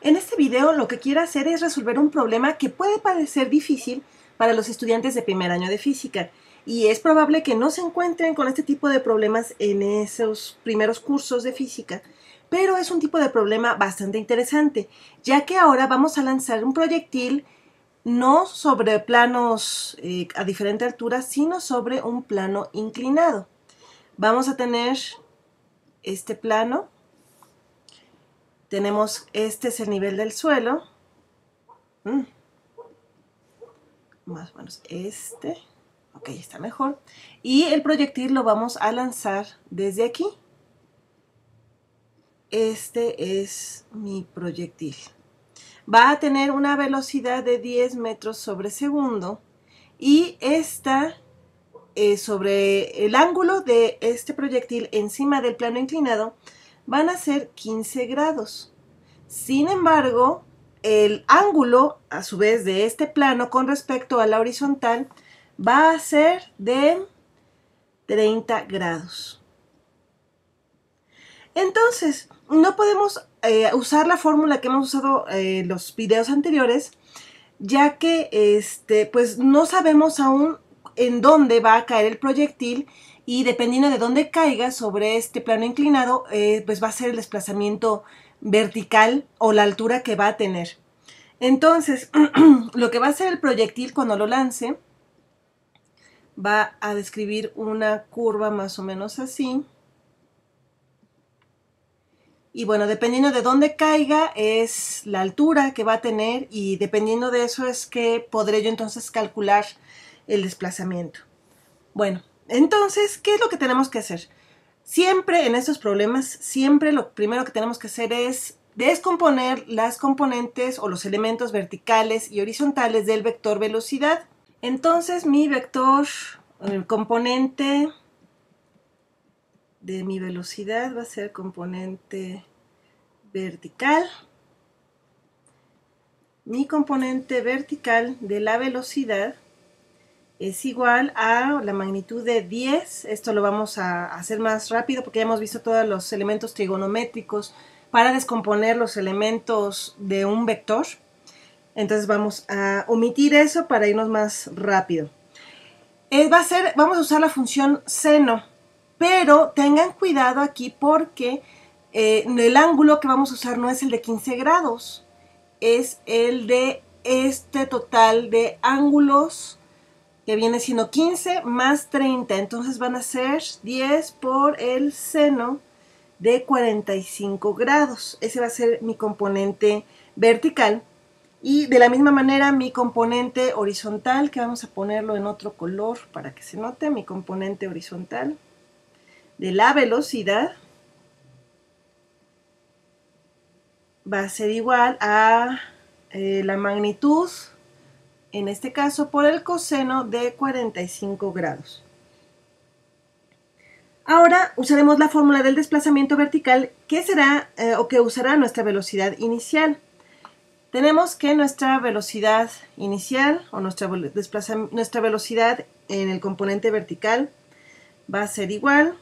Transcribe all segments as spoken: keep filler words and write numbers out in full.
En este video lo que quiero hacer es resolver un problema que puede parecer difícil para los estudiantes de primer año de física, y es probable que no se encuentren con este tipo de problemas en esos primeros cursos de física, pero es un tipo de problema bastante interesante, ya que ahora vamos a lanzar un proyectil no sobre planos eh, a diferente altura, sino sobre un plano inclinado. Vamos a tener este plano. Tenemos, este es el nivel del suelo, mm. más o menos este, ok, está mejor, y el proyectil lo vamos a lanzar desde aquí. Este es mi proyectil. Va a tener una velocidad de diez metros sobre segundo, y esta eh, sobre el ángulo de este proyectil encima del plano inclinado van a ser quince grados. Sin embargo, el ángulo, a su vez, de este plano con respecto a la horizontal va a ser de treinta grados. Entonces, no podemos eh, usar la fórmula que hemos usado en eh, los videos anteriores, ya que este, pues no sabemos aún en dónde va a caer el proyectil, y dependiendo de dónde caiga sobre este plano inclinado, eh, pues va a ser el desplazamiento vertical o la altura que va a tener. Entonces, lo que va a hacer el proyectil cuando lo lance, va a describir una curva más o menos así. Y bueno, dependiendo de dónde caiga es la altura que va a tener, y dependiendo de eso es que podré yo entonces calcular el desplazamiento. Bueno, entonces, ¿qué es lo que tenemos que hacer? Siempre en estos problemas, siempre lo primero que tenemos que hacer es descomponer las componentes o los elementos verticales y horizontales del vector velocidad. Entonces, mi vector, el componente de mi velocidad va a ser componente vertical. Mi componente vertical de la velocidad es igual a la magnitud de diez. Esto lo vamos a hacer más rápido porque ya hemos visto todos los elementos trigonométricos para descomponer los elementos de un vector. Entonces vamos a omitir eso para irnos más rápido. Eh, va a ser, vamos a usar la función seno, pero tengan cuidado aquí porque eh, el ángulo que vamos a usar no es el de quince grados, es el de este total de ángulos, que viene siendo quince más treinta, entonces van a ser diez por el seno de cuarenta y cinco grados. Ese va a ser mi componente vertical. Y de la misma manera mi componente horizontal, que vamos a ponerlo en otro color para que se note, mi componente horizontal de la velocidad va a ser igual a eh, la magnitud, en este caso por el coseno de cuarenta y cinco grados. Ahora usaremos la fórmula del desplazamiento vertical, que será eh, o que usará nuestra velocidad inicial. Tenemos que nuestra velocidad inicial o nuestra, nuestra velocidad en el componente vertical va a ser igual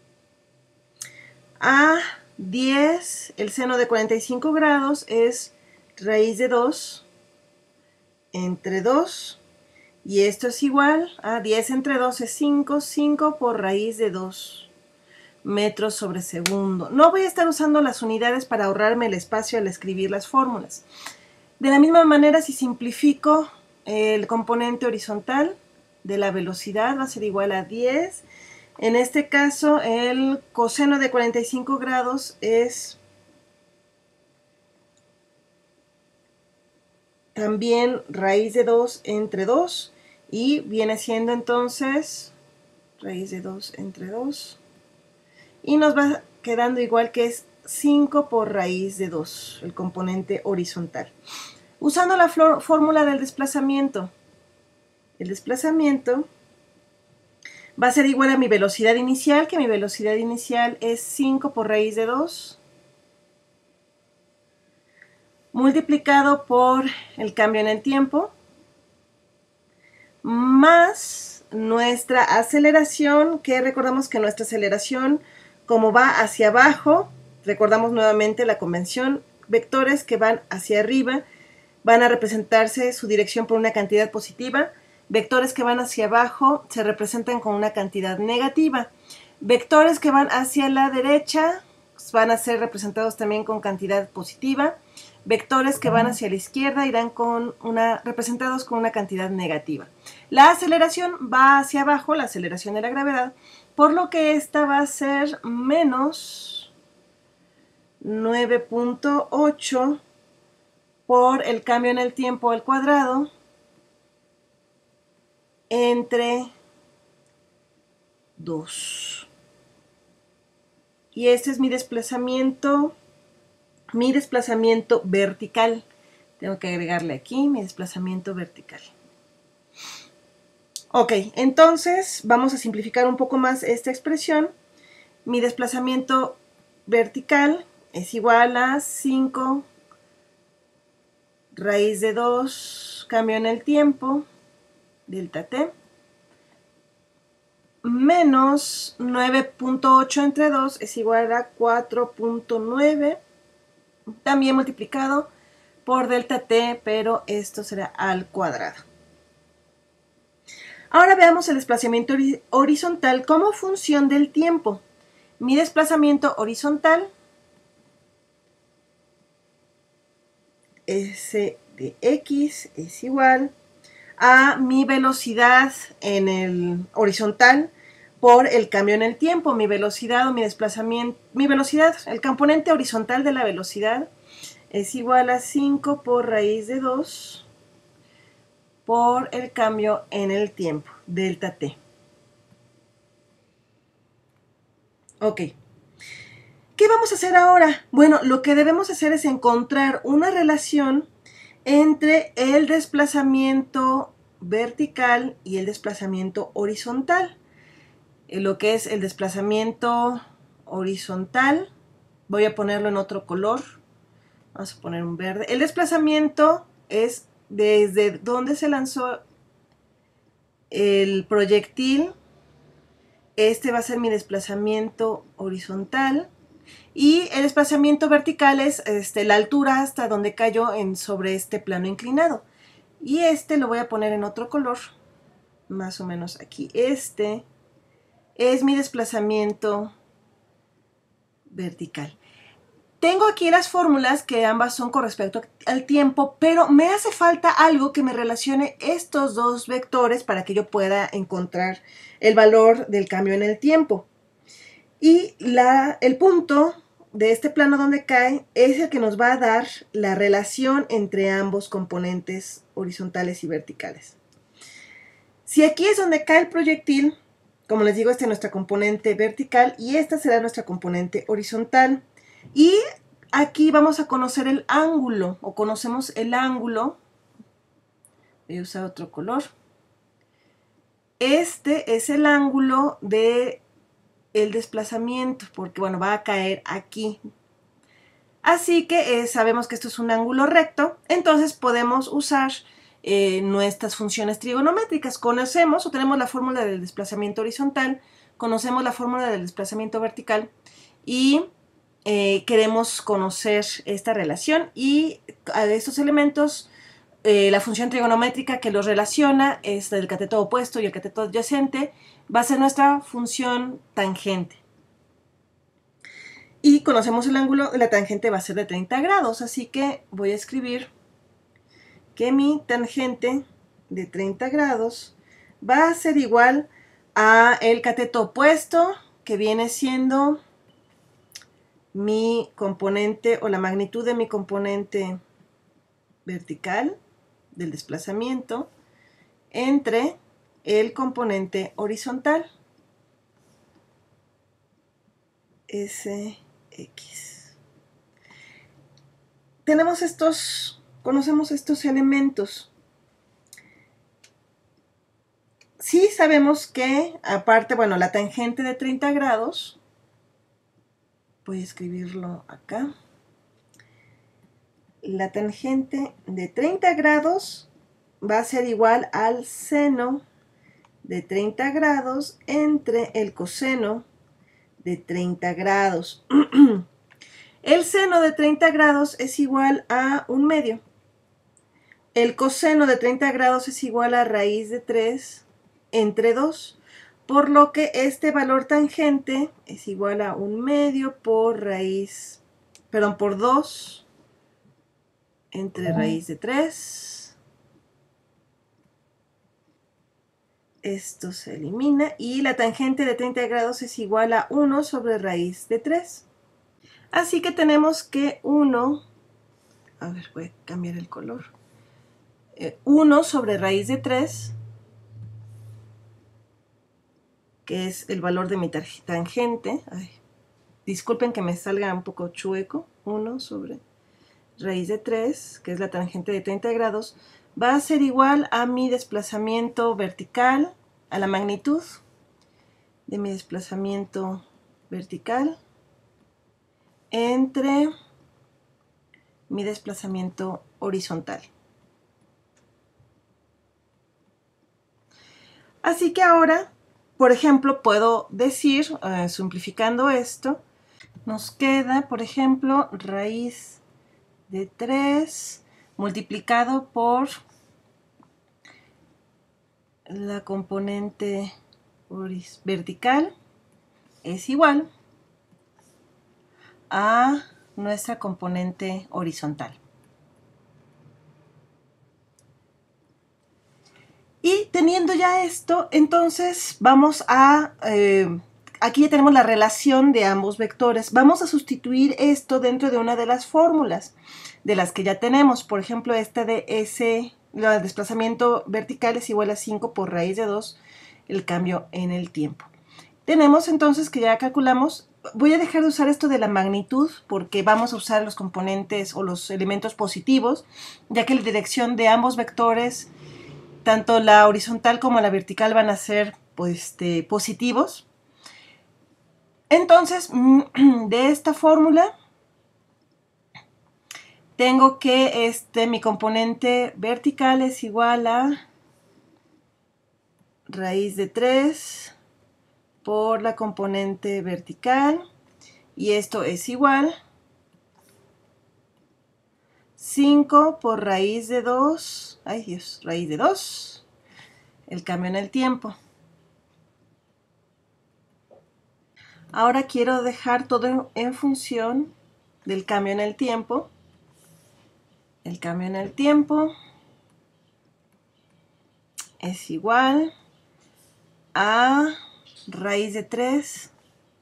a diez, el seno de cuarenta y cinco grados es raíz de dos entre dos, y esto es igual a diez entre dos es cinco, cinco por raíz de dos metros sobre segundo. No voy a estar usando las unidades para ahorrarme el espacio al escribir las fórmulas. De la misma manera, si simplifico, el componente horizontal de la velocidad va a ser igual a diez. En este caso, el coseno de cuarenta y cinco grados es también raíz de dos entre dos, y viene siendo entonces raíz de dos entre dos, y nos va quedando igual que es cinco por raíz de dos, el componente horizontal. Usando la fórmula del desplazamiento, el desplazamiento va a ser igual a mi velocidad inicial, que mi velocidad inicial es cinco por raíz de dos, multiplicado por el cambio en el tiempo, más nuestra aceleración, que recordamos que nuestra aceleración, como va hacia abajo, recordamos nuevamente la convención, vectores que van hacia arriba van a representarse su dirección por una cantidad positiva. Vectores que van hacia abajo se representan con una cantidad negativa. Vectores que van hacia la derecha van a ser representados también con cantidad positiva. Vectores que van hacia la izquierda irán con una, representados con una cantidad negativa. La aceleración va hacia abajo, la aceleración de la gravedad, por lo que esta va a ser menos nueve punto ocho por el cambio en el tiempo al cuadrado entre dos. Y este es mi desplazamiento, mi desplazamiento vertical. Tengo que agregarle aquí mi desplazamiento vertical. Ok, entonces vamos a simplificar un poco más esta expresión. Mi desplazamiento vertical es igual a cinco raíz de dos, cambio en el tiempo, delta t, menos nueve punto ocho entre dos es igual a cuatro punto nueve, también multiplicado por delta t, pero esto será al cuadrado. Ahora veamos el desplazamiento horizontal como función del tiempo. Mi desplazamiento horizontal, S de x, es igual a mi velocidad en el horizontal por el cambio en el tiempo. Mi velocidad o mi desplazamiento, mi velocidad, el componente horizontal de la velocidad es igual a cinco por raíz de dos por el cambio en el tiempo, delta t. Ok. ¿Qué vamos a hacer ahora? Bueno, lo que debemos hacer es encontrar una relación entre el desplazamiento vertical y el desplazamiento horizontal. Lo que es el desplazamiento horizontal, voy a ponerlo en otro color, vamos a poner un verde. El desplazamiento es desde donde se lanzó el proyectil, este va a ser mi desplazamiento horizontal, y el desplazamiento vertical es este, la altura hasta donde cayó en, sobre este plano inclinado. Y este lo voy a poner en otro color, más o menos aquí. Este es mi desplazamiento vertical. Tengo aquí las fórmulas que ambas son con respecto al tiempo, pero me hace falta algo que me relacione estos dos vectores para que yo pueda encontrar el valor del cambio en el tiempo. Y la, el punto de este plano donde cae es el que nos va a dar la relación entre ambos componentes horizontales y verticales. Si aquí es donde cae el proyectil, como les digo, esta es nuestra componente vertical y esta será nuestra componente horizontal. Y aquí vamos a conocer el ángulo, o conocemos el ángulo. Voy a usar otro color. Este es el ángulo de el desplazamiento, porque bueno, va a caer aquí. Así que eh, sabemos que esto es un ángulo recto, entonces podemos usar eh, nuestras funciones trigonométricas. Conocemos o tenemos la fórmula del desplazamiento horizontal, conocemos la fórmula del desplazamiento vertical y eh, queremos conocer esta relación, y a estos elementos eh, la función trigonométrica que los relaciona es el cateto opuesto y el cateto adyacente, va a ser nuestra función tangente. Y conocemos el ángulo, la tangente va a ser de treinta grados, así que voy a escribir que mi tangente de treinta grados va a ser igual a el cateto opuesto, que viene siendo mi componente o la magnitud de mi componente vertical del desplazamiento entre el componente horizontal, S X. Tenemos estos, conocemos estos elementos. Sí sabemos que, aparte, bueno, la tangente de treinta grados, voy a escribirlo acá, la tangente de treinta grados va a ser igual al seno de treinta grados entre el coseno de treinta grados. El seno de treinta grados es igual a un medio. El coseno de treinta grados es igual a raíz de tres entre dos, por lo que este valor tangente es igual a un medio por raíz, perdón, por dos entre raíz de tres. Esto se elimina y la tangente de treinta grados es igual a uno sobre raíz de tres. Así que tenemos que uno, a ver, voy a cambiar el color, eh, uno sobre raíz de tres, que es el valor de mi tangente. Ay, disculpen que me salga un poco chueco. uno sobre raíz de tres, que es la tangente de treinta grados, va a ser igual a mi desplazamiento vertical, a la magnitud de mi desplazamiento vertical entre mi desplazamiento horizontal. Así que ahora, por ejemplo, puedo decir, eh, simplificando esto, nos queda, por ejemplo, raíz de tres multiplicado por la componente vertical es igual a nuestra componente horizontal. Y teniendo ya esto, entonces vamos a, eh, aquí ya tenemos la relación de ambos vectores. Vamos a sustituir esto dentro de una de las fórmulas de las que ya tenemos. Por ejemplo, esta de S, el desplazamiento vertical es igual a cinco por raíz de dos, el cambio en el tiempo. Tenemos entonces que ya calculamos, voy a dejar de usar esto de la magnitud porque vamos a usar los componentes o los elementos positivos, ya que la dirección de ambos vectores, tanto la horizontal como la vertical, van a ser pues, este, positivos. Entonces, de esta fórmula, tengo que este, mi componente vertical es igual a raíz de tres por la componente vertical, y esto es igual cinco por raíz de dos, ay Dios, raíz de dos, el cambio en el tiempo. Ahora quiero dejar todo en, en función del cambio en el tiempo. El cambio en el tiempo es igual a raíz de tres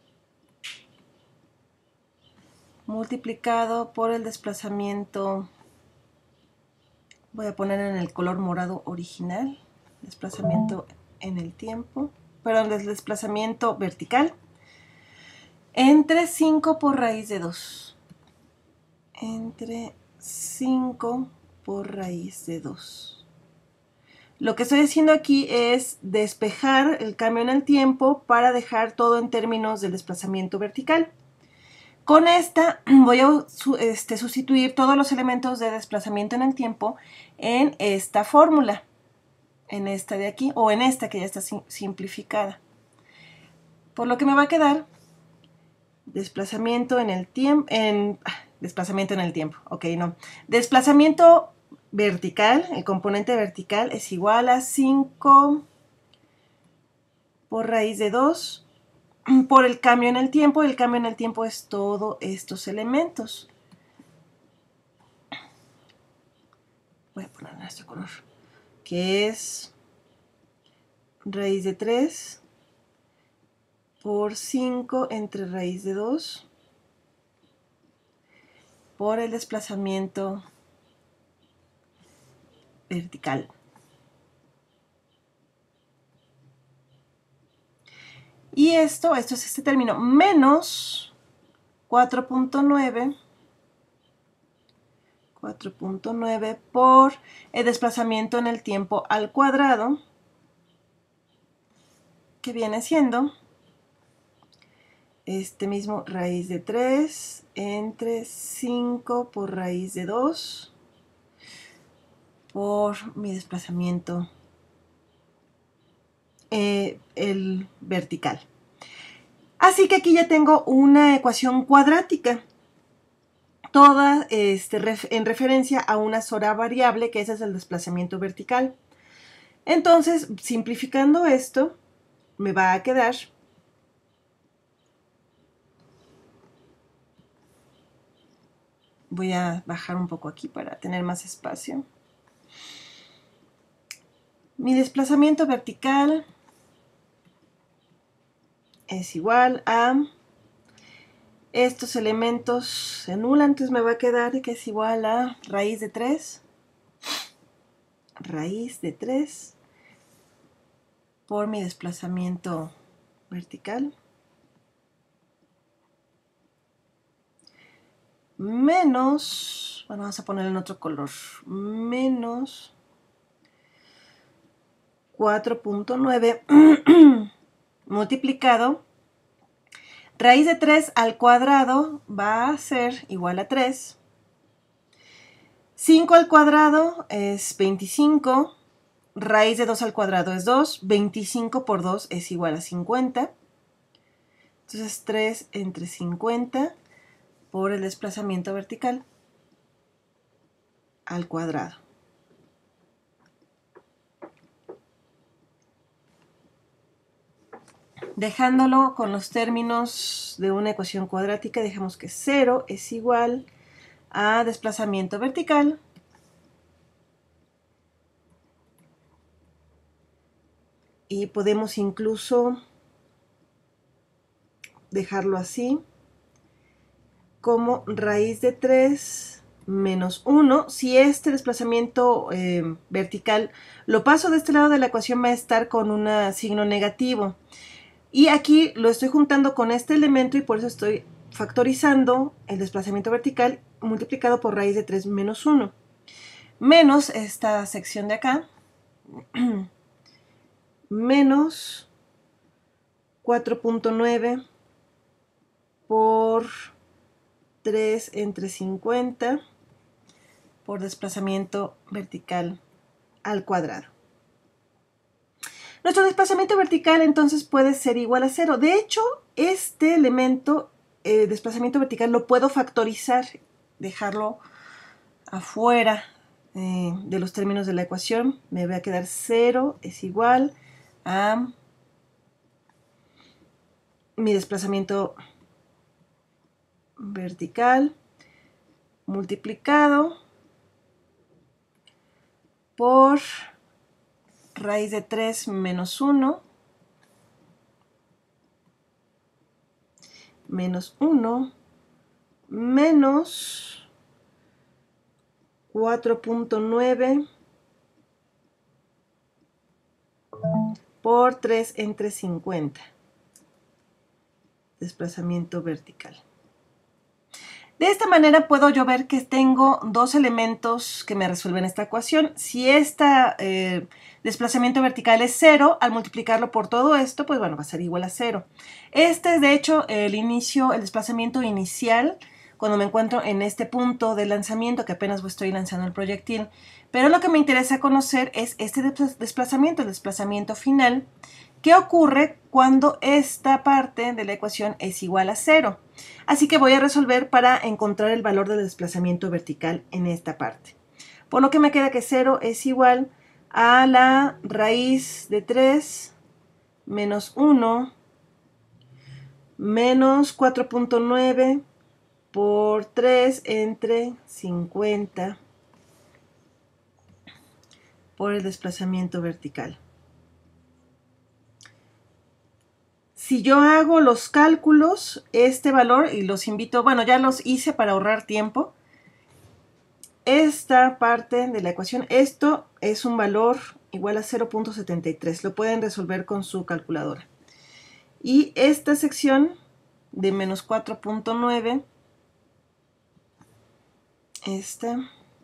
multiplicado por el desplazamiento, voy a poner en el color morado original, desplazamiento en el tiempo, perdón, el desplazamiento vertical, entre cinco por raíz de dos, entre cinco por raíz de dos. Lo que estoy haciendo aquí es despejar el cambio en el tiempo para dejar todo en términos del desplazamiento vertical. Con esta voy a este, sustituir todos los elementos de desplazamiento en el tiempo en esta fórmula, en esta de aquí, o en esta que ya está simplificada. Por lo que me va a quedar desplazamiento en el tiempo, en, desplazamiento en el tiempo, ok, no. Desplazamiento vertical, el componente vertical es igual a cinco por raíz de dos por el cambio en el tiempo. El cambio en el tiempo es todos estos elementos. Voy a poner nuestro color, que es raíz de tres por cinco entre raíz de dos por el desplazamiento vertical. Y esto, esto es este término, menos cuatro punto nueve, cuatro punto nueve por el desplazamiento en el tiempo al cuadrado, que viene siendo este mismo raíz de tres entre cinco por raíz de dos por mi desplazamiento eh, el vertical. Así que aquí ya tengo una ecuación cuadrática. toda este, ref, en referencia a una sola variable, que ese es el desplazamiento vertical. Entonces, simplificando esto, me va a quedar voy a bajar un poco aquí para tener más espacio. Mi desplazamiento vertical es igual a estos elementos se anulan, entonces me va a quedar que es igual a raíz de tres, raíz de tres por mi desplazamiento vertical menos, bueno, vamos a ponerlo en otro color, menos cuatro punto nueve multiplicado raíz de tres al cuadrado va a ser igual a tres. cinco al cuadrado es veinticinco. Raíz de dos al cuadrado es dos. veinticinco por dos es igual a cincuenta. Entonces tres entre cincuenta por el desplazamiento vertical al cuadrado. Dejándolo con los términos de una ecuación cuadrática, dejamos que cero es igual a desplazamiento vertical y podemos incluso dejarlo así como raíz de tres menos uno. Si este desplazamiento eh, vertical lo paso de este lado de la ecuación, va a estar con un signo negativo. Y aquí lo estoy juntando con este elemento y por eso estoy factorizando el desplazamiento vertical multiplicado por raíz de tres menos uno. Menos esta sección de acá, menos cuatro punto nueve por tres entre cincuenta por desplazamiento vertical al cuadrado. Nuestro desplazamiento vertical entonces puede ser igual a cero. De hecho, este elemento, eh, desplazamiento vertical, lo puedo factorizar, dejarlo afuera eh, de los términos de la ecuación. Me va a quedar cero es igual a mi desplazamiento vertical multiplicado por raíz de tres menos uno menos uno menos cuatro punto nueve por tres entre cincuenta. Desplazamiento vertical. De esta manera puedo yo ver que tengo dos elementos que me resuelven esta ecuación. Si este eh, desplazamiento vertical es cero, al multiplicarlo por todo esto, pues bueno, va a ser igual a cero. Este es de hecho el inicio, el desplazamiento inicial, cuando me encuentro en este punto de lanzamiento, que apenas estoy lanzando el proyectil. Pero lo que me interesa conocer es este desplazamiento, el desplazamiento final. ¿Qué ocurre cuando esta parte de la ecuación es igual a cero? Así que voy a resolver para encontrar el valor del desplazamiento vertical en esta parte. Por lo que me queda que cero es igual a la raíz de tres menos uno menos cuatro punto nueve por tres entre cincuenta por el desplazamiento vertical. Si yo hago los cálculos, este valor, y los invito, bueno, ya los hice para ahorrar tiempo, esta parte de la ecuación, esto es un valor igual a cero punto setenta y tres, lo pueden resolver con su calculadora. Y esta sección de menos cuatro punto nueve, esta,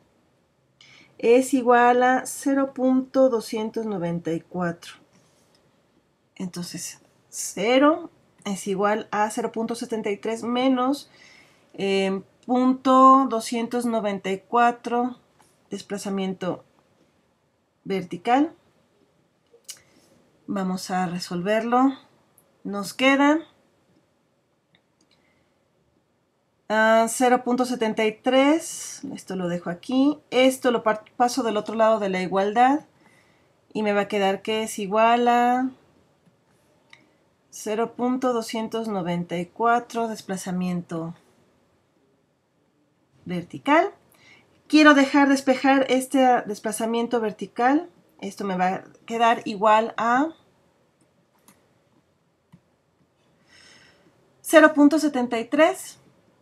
es igual a cero punto doscientos noventa y cuatro. Entonces, cero es igual a cero punto setenta y tres menos eh, punto doscientos noventa y cuatro desplazamiento vertical. Vamos a resolverlo. Nos queda Uh, cero punto setenta y tres, esto lo dejo aquí, esto lo paso del otro lado de la igualdad y me va a quedar que es igual a cero punto doscientos noventa y cuatro desplazamiento vertical. Quiero dejar despejar este desplazamiento vertical, esto me va a quedar igual a cero punto setenta y tres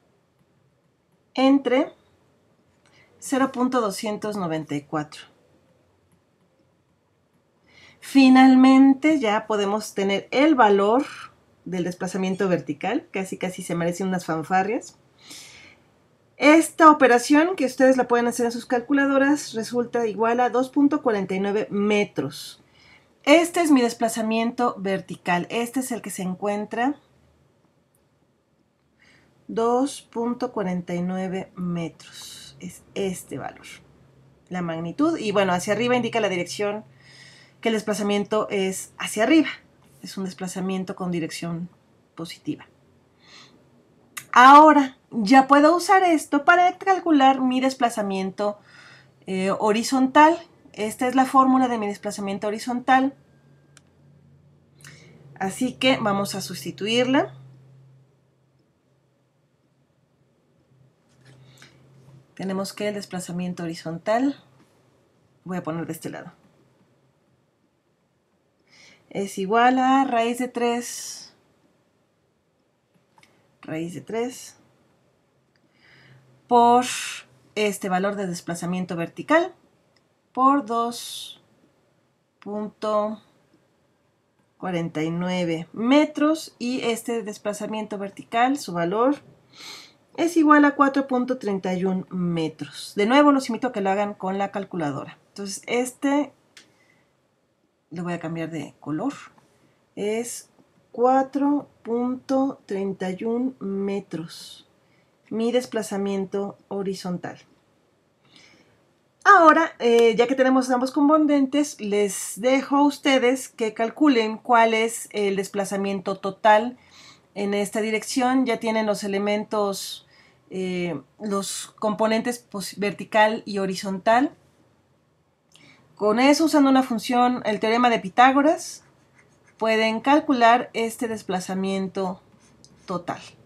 entre cero punto doscientos noventa y cuatro. Finalmente ya podemos tener el valor del desplazamiento vertical, casi casi se merecen unas fanfarrias. Esta operación, que ustedes la pueden hacer en sus calculadoras, resulta igual a dos punto cuarenta y nueve metros. Este es mi desplazamiento vertical, este es el que se encuentra dos punto cuarenta y nueve metros, es este valor, la magnitud, y bueno, hacia arriba indica la dirección, que el desplazamiento es hacia arriba, es un desplazamiento con dirección positiva. Ahora ya puedo usar esto para calcular mi desplazamiento eh, horizontal. Esta es la fórmula de mi desplazamiento horizontal, así que vamos a sustituirla. Tenemos que el desplazamiento horizontal, voy a poner de este lado, es igual a raíz de tres, raíz de tres, por este valor de desplazamiento vertical, por dos punto cuarenta y nueve metros, y este desplazamiento vertical, su valor, es igual a cuatro punto treinta y uno metros. De nuevo los invito a que lo hagan con la calculadora. Entonces este, le voy a cambiar de color, es cuatro punto treinta y uno metros, mi desplazamiento horizontal. Ahora, eh, ya que tenemos ambos componentes, les dejo a ustedes que calculen cuál es el desplazamiento total en esta dirección. Ya tienen los elementos, eh, los componentes vertical y horizontal. Con eso, usando una función, el teorema de Pitágoras, pueden calcular este desplazamiento total.